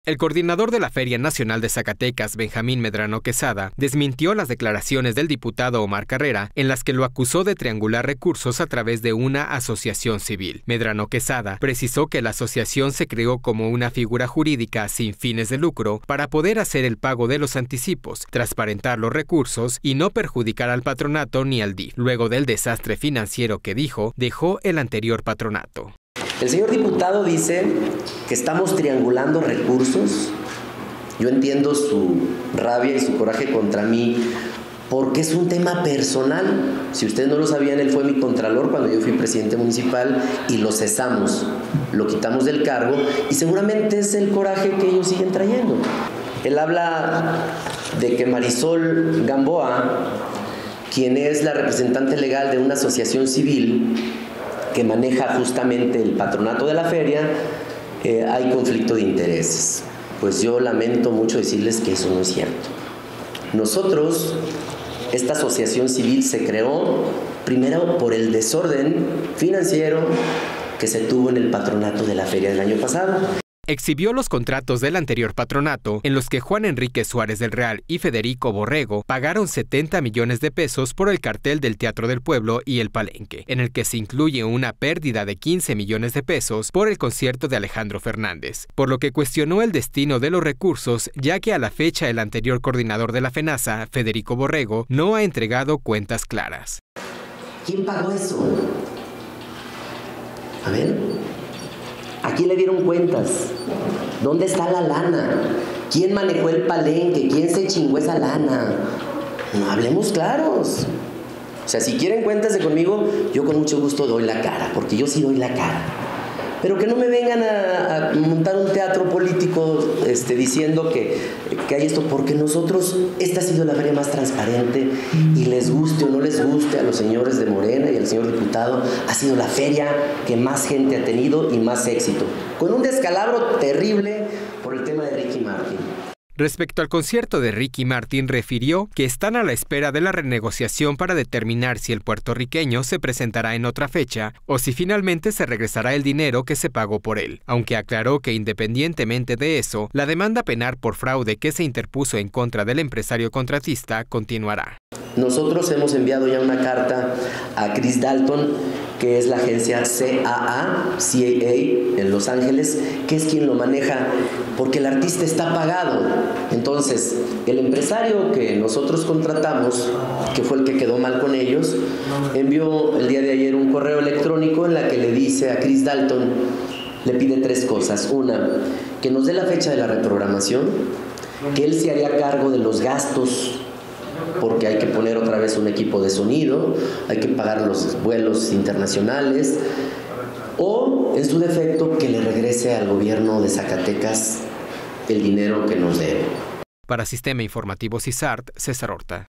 El coordinador de la Feria Nacional de Zacatecas, Benjamín Medrano Quesada, desmintió las declaraciones del diputado Omar Carrera, en las que lo acusó de triangular recursos a través de una asociación civil. Medrano Quesada precisó que la asociación se creó como una figura jurídica sin fines de lucro para poder hacer el pago de los anticipos, transparentar los recursos y no perjudicar al patronato ni al DIF, luego del desastre financiero que dijo dejó el anterior patronato. El señor diputado dice que estamos triangulando recursos. Yo entiendo su rabia y su coraje contra mí porque es un tema personal. Si ustedes no lo sabían, él fue mi contralor cuando yo fui presidente municipal y lo cesamos, lo quitamos del cargo y seguramente es el coraje que ellos siguen trayendo. Él habla de que Marisol Gamboa, quien es la representante legal de una asociación civil que maneja justamente el patronato de la feria, hay conflicto de intereses. Pues yo lamento mucho decirles que eso no es cierto. Nosotros, esta asociación civil se creó primero por el desorden financiero que se tuvo en el patronato de la feria del año pasado. Exhibió los contratos del anterior patronato en los que Juan Enrique Suárez del Real y Federico Borrego pagaron 70 millones de pesos por el cartel del Teatro del Pueblo y el Palenque, en el que se incluye una pérdida de 15 millones de pesos por el concierto de Alejandro Fernández, por lo que cuestionó el destino de los recursos, ya que a la fecha el anterior coordinador de la FENASA, Federico Borrego, no ha entregado cuentas claras. ¿Quién pagó eso? A ver, ¿a quién le dieron cuentas? ¿Dónde está la lana? ¿Quién manejó el Palenque? ¿Quién se chingó esa lana? No, hablemos claros. O sea, si quieren cuentas conmigo, yo con mucho gusto doy la cara, porque yo sí doy la cara. Pero que no me vengan a montar un teatro político diciendo que hay esto, porque nosotros, esta ha sido la feria más transparente y les guste o no les guste a los señores de Morena y al señor diputado, ha sido la feria que más gente ha tenido y más éxito, con un descalabro terrible por el tema de Ricky Martin. Respecto al concierto de Ricky Martin, refirió que están a la espera de la renegociación para determinar si el puertorriqueño se presentará en otra fecha o si finalmente se regresará el dinero que se pagó por él, aunque aclaró que independientemente de eso, la demanda penal por fraude que se interpuso en contra del empresario contratista continuará. Nosotros hemos enviado ya una carta a Chris Dalton, que es la agencia CAA en Los Ángeles, que es quien lo maneja, porque el artista está pagado. Entonces, el empresario que nosotros contratamos, que fue el que quedó mal con ellos, envió el día de ayer un correo electrónico en la que le dice a Chris Dalton, le pide 3 cosas. Una, que nos dé la fecha de la reprogramación, que él se haría cargo de los gastos, porque hay que poner otra vez un equipo de sonido, hay que pagar los vuelos internacionales, o en su defecto que le regrese al gobierno de Zacatecas el dinero que nos debe. Para Sistema Informativo CISART, César Horta.